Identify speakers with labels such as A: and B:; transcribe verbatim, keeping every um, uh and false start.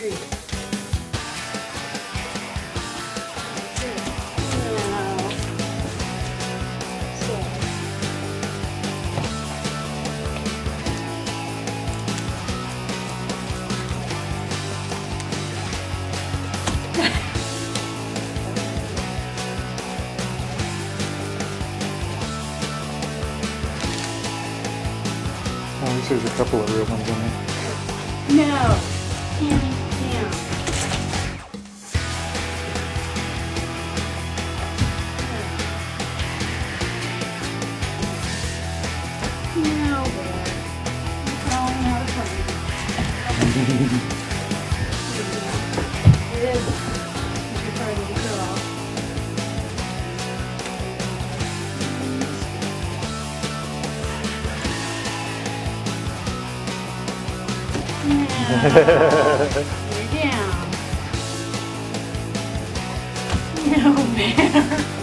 A: tree.
B: At least there's a couple of real ones in there.
A: No, Cami, down. No, Bear. You're falling out of frame. It is. You're part of the girl. No, you're down. No, Bear.